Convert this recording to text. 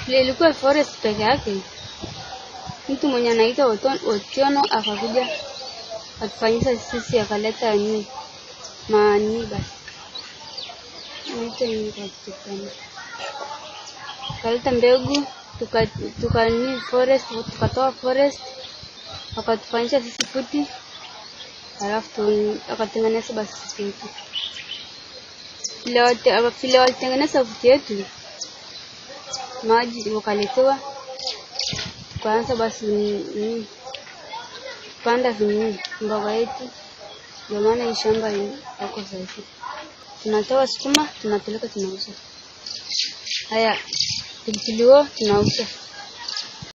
Ile ilikuwa forest peke yake. Mtu mwenye anaitwa Otiono akakuja akafanyisha sisi akaleta nini maaniba. Naita nini kwa Kiswahili? Kaleta mbegu tuka ni forest, tukatoa forest akatufanyisha sisi futi, alafu akatengeneza basi sisi yetu. Vile walitengeneza futi yetu, maji wakaletewa, tukaanza basi panda vini mboga yetu. Ndio maana hii shamba yako safi. Tunatoa sukuma tunapeleka tunauza. Haya pilipili hoho tunauza.